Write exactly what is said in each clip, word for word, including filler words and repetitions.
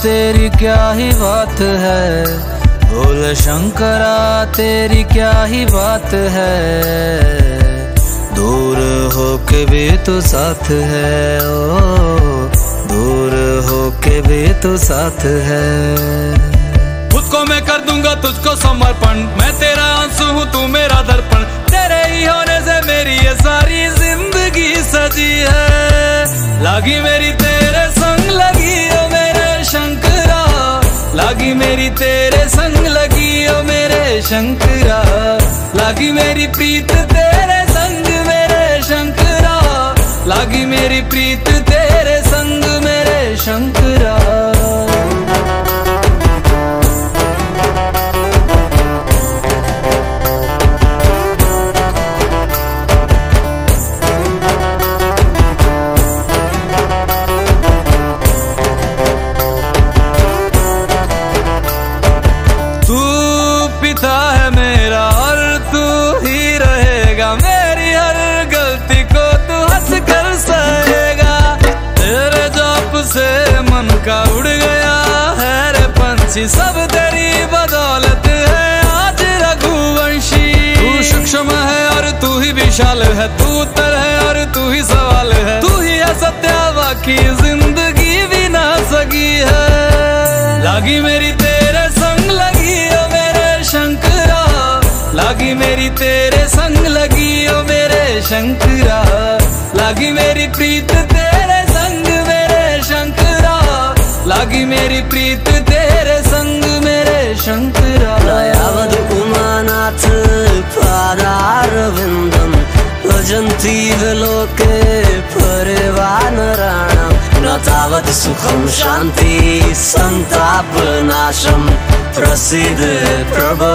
तेरी क्या ही बात है, भोले शंकरा तेरी क्या ही बात है। दूर होके भी तू साथ है, ओ दूर होके भी तू साथ है। खुद को मैं कर दूंगा तुझको समर्पण, मैं तेरा आंसू हूँ तू मेरा दर्पण। तेरे ही होने से मेरी ये सारी जिंदगी सजी है। लागी मेरी तेरे संग लगी ओ मेरे शंकरा, लागी मेरी तेरे संग लगी ओ मेरे शंकरा। लागी मेरी प्रीत तेरे संग मेरे शंकरा, लागी मेरी प्रीत तेरे संग मेरे शंकरा। है मेरा और तू ही रहेगा, मेरी हर गलती को तू हंस कर सहेगा। तेरे जाप से मन का उड़ गया है रे पंछी, सब तेरी बदौलत है आज रघुवंशी। तू सूक्ष्म है और तू ही विशाल है, तू उत्तर है और तू ही सवाल है। तू ही है सत्या बाकी जिंदगी भी ना सकी है। लागी मेरी तेरे संग लगी ओ मेरे शंकरा, लागी मेरी तेरे संग लगी ओ मेरे शंकरा। लागी मेरी प्रीत तेरे संग मेरे शंकरा, लागी मेरी प्रीत तेरे संग मेरे शंकरा। दयावद उमानाथ पादारविन्दं भजन्ति लोके परिवानराणां। न तावत् सुखं शान्ति संतापनाशं, प्रसिद्ध प्रभु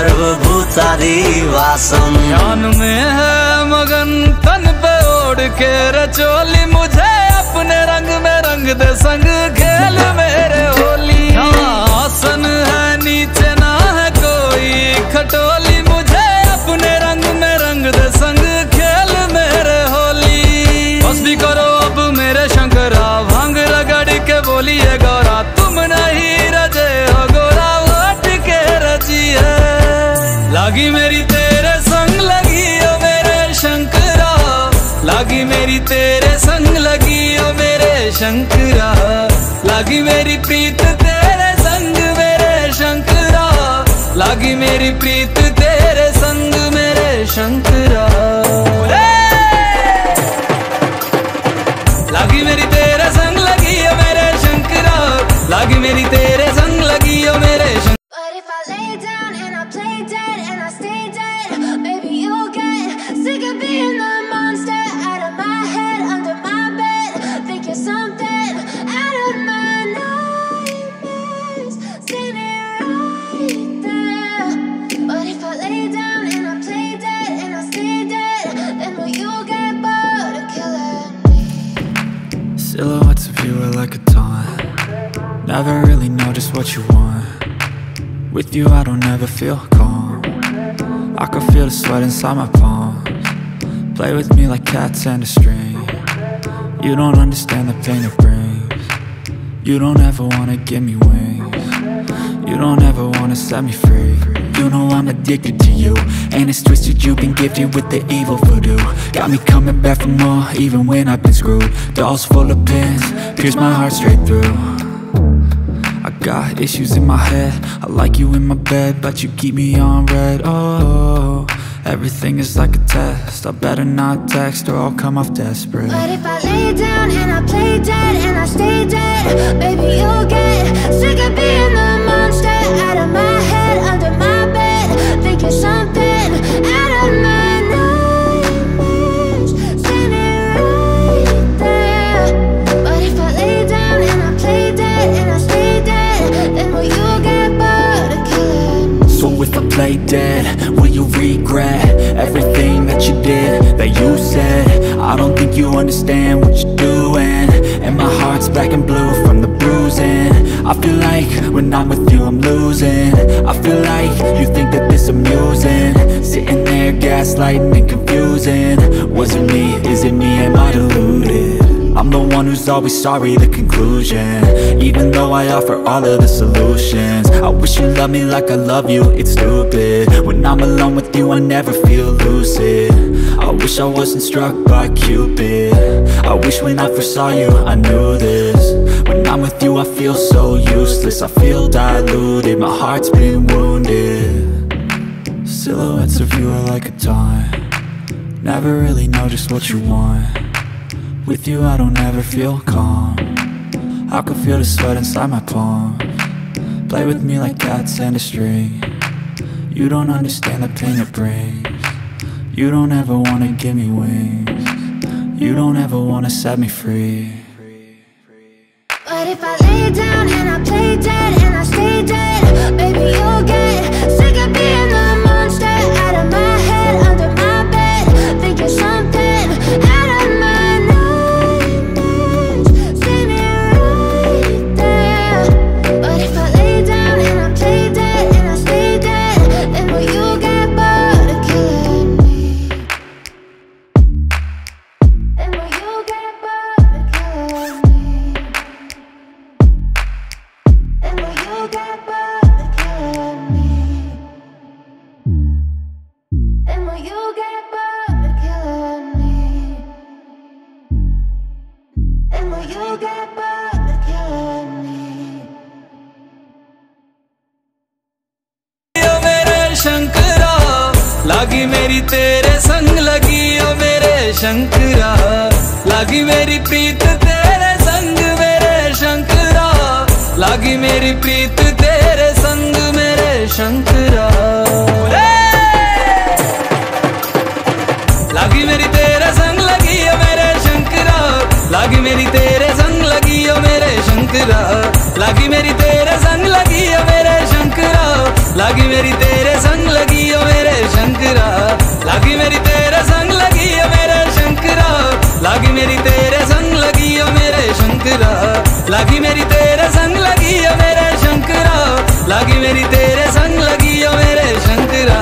सर्वभूतादिवासम। ध्यान में है मगन तन पे ओढ़ के रचोली, मुझे अपने रंग में रंग दे संग खेल मेरे होली। आसन है नीचे ना है कोई खटोली, मुझे अपने रंग में रंग दे संग खेल मेरे होली। बस भी करो अब मेरे शंकरा, भांग रगड़ के बोलिए गौरा। तुम नहीं रजे हो गोरा वाट के रजी है। लागी मेरी तेरे संग लगी ओ मेरे शंकरा, लागी मेरी तेरे संग लगी ओ मेरे शंकरा। लागी मेरी प्रीत तेरे संग मेरे शंकरा, लागी मेरी प्रीत तेरे संग मेरे शंकरा। लागी मेरी तेरे संग लगी ओ मेरे शंकरा, लागी मेरी तेरे संग लगी ओ मेरे Shankara. But if I lay down and I play dead and I stay dead, maybe you'll get sick of being the monster out of my head, under my bed. Think you're something out of my nightmares, standing right there. But if I lay down and I play dead and I stay dead, then will you get bored of killing me? Silhouettes of you are like a taunt, never really know just what you want. With you I don't ever feel calm, I can feel the sweat inside my palms. Play with me like cats and a string, you don't understand the pain it brings. You don't ever wanna give me wings, you don't ever wanna set me free. You know I'm addicted to you, and it's twisted, you've been gifted with the evil voodoo. Got me coming back for more, even when I've been screwed. Dolls full of pins, pierce my heart straight through. I got issues in my head, I like you in my bed, but you keep me on red. Oh, everything is like a test, I better not text or I'll come off desperate. But if I lay down and I play dead and I stay dead, baby you'll get sick of being the monster out of my head, under my bed. Think you're something out of my nightmares, standing right there. But if I lay down and I play dead and I stay dead, then will you get bored of killing me? So if I play dead, will you regret everything that you did, that you said? I don't think you understand what you're doing, and my heart's black and blue from the bruising. I feel like when I'm with you I'm losing, I feel like you think that this amusing, sitting there gaslighting and confusing. Was it me, is it me, am I deluded? I'm the one one who's always sorry, the conclusion. Even though I offer all of the solutions, I wish you loved me like I love you, it's stupid. When I'm alone with you I never feel lucid. I wish I wasn't struck by Cupid. I wish when I first saw you I knew this. When I'm with you I feel so useless, I feel diluted, my heart's been wounded. Silhouettes of you are like a taunt, never really know just what you want. With you I don't ever feel calm, I can feel the sweat inside my palms. Play with me like cats and a string, you don't understand the pain it brings. You don't ever wanna give me wings, you don't ever wanna set me free. But if I lay down and I play dead and I stay dead, baby you'll get sick of being the monster out of my head, under my bed, thinking something out of my nightmares. See me right there. But if I lay down and I play dead and I stay dead, then will you get bored of killing me? Then will you get bored of killing me? And will you get bored of killing me? And will you get bored of killing me? And will you get bored of killing me? ओ मेरे शंकरा, लागी मेरी तेरे संग लगी ओ मेरे शंकरा, लागी मेरी प्रीत तेरे संग मेरे शंकरा, लागी मेरी प्रीत तेरे संग मेरे शंकरा। लागी मेरी तेरे संग लगी ओ मेरे शंकरा, लागी मेरी तेरे संग लगी ओ मेरे शंकरा, लागी मेरी तेरे संग लगी ओ मेरे शंकरा, लागी मेरी तेरे संग लगी ओ मेरे शंकरा, लागी मेरी तेरे संग लगी ओ मेरे शंकरा, लागी मेरी तेरे संग लगी ओ मेरे शंकरा, लागी मेरी तेरे संग लगी ओ मेरे शंकरा, लागी मेरी तेरे संग लगी ओ मेरे शंकरा।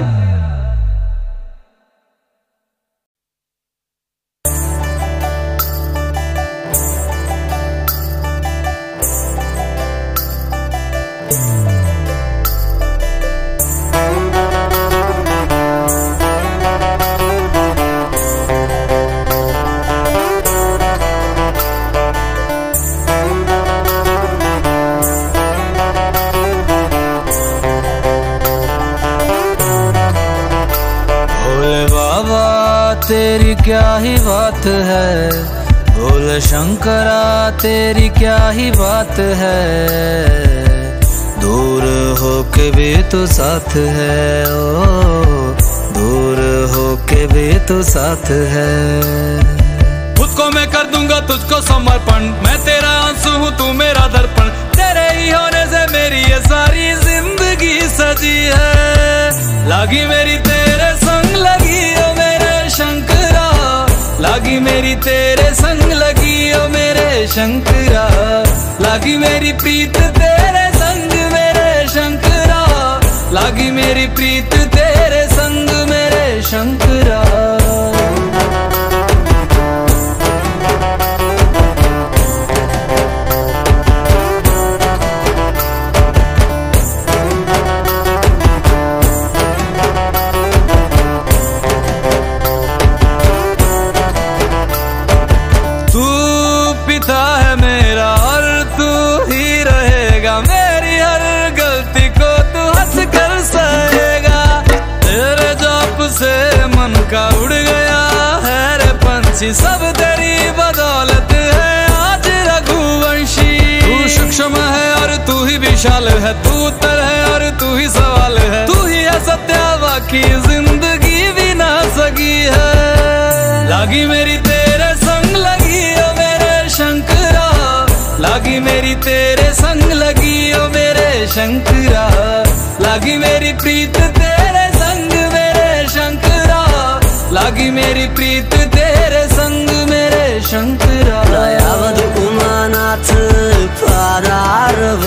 तेरी क्या ही बात है, भोले शंकरा तेरी क्या ही बात है, दूर होके भी तो साथ है, ओ दूर होके भी तो साथ है। खुद को मैं कर दूंगा तुझको समर्पण, मैं तेरा आंसू हूँ तू मेरा दर्पण, तेरे ही होने से मेरी ये सारी जिंदगी सजी है। लागी मेरी तेरे संग लगी ओ मेरे शंकरा, लागी मेरी तेरे संग लगी ओ मेरे शंकरा, लागी मेरी प्रीत तेरे संग मेरे शंकरा, लागी मेरी प्रीत तेरे संग मेरे शंकरा। का उड़ गया है रे पंछी, सब तेरी बदौलत है आज रघुवंशी। तू सूक्ष्म है और तू ही विशाल है, तू उत्तर है और तू ही सवाल है, तू ही है सत्य बाकी जिंदगी भी ना सकी है। लागी मेरी तेरे संग लगी ओ मेरे शंकरा, लागी मेरी तेरे संग लगी ओ मेरे शंकरा, लागी मेरी प्रीत तेरे संग मेरे शंकरा, लागी मेरी प्रीत तेरे संग मेरे शंकरा। दयावद उमानाथ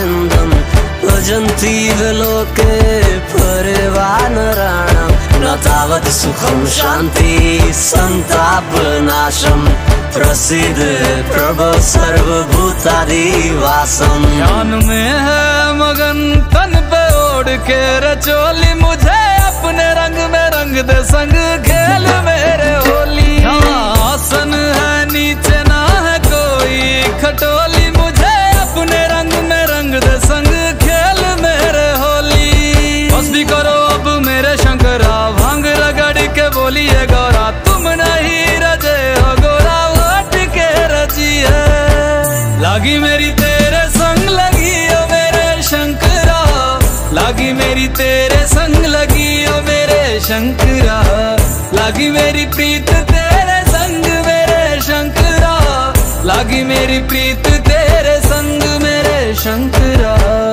पादारविन्दं भजन्ति विलोके परिवानराणां नता तावत् सुखं शान्ति संतापनाशं प्रसिद्ध प्रभो सर्वभूतादिवासम। ध्यान में है मगन तन पे ओढ़ के रचोली, मुझे अपने रंग में रंग दे संग खेल मेरे होली। आसन है नीचे ना है कोई खटोली, मुझे अपने रंग में रंग दे संग खेल मेरे होली। बस भी करो अब मेरे शंकरा, भांग रगड़ के बोलिए गौरा, तुम नहीं रजे हो गोरा वोट के रजी है। लागी मेरी तेरे संग लगी ओ मेरे शंकरा, लागी मेरी तेरे संग लगी ओ मेरे शंकरा, लागी मेरी प्रीत तेरे संग मेरे शंकरा, लागी मेरी प्रीत तेरे संग मेरे शंकरा।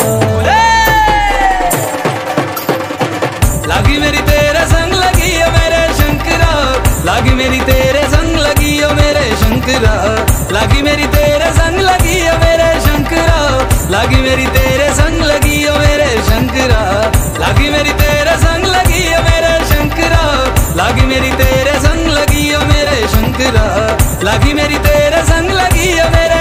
लागी मेरी तेरे संग लगी ओ मेरे शंकरा, लागी मेरी तेरे संग लगी ओ मेरे शंकरा, लागी मेरी तेरे संग लगी ओ मेरे शंकरा, लागी मेरी तेरे संग लगी ओ मेरे शंकरा, लागी मेरी तेरे संग लगी ओ मेरे शंकरा, लागी मेरी तेरे संग लगी ओ मेरे शंकरा, लागी मेरी तेरे संग लगी ओ मेरे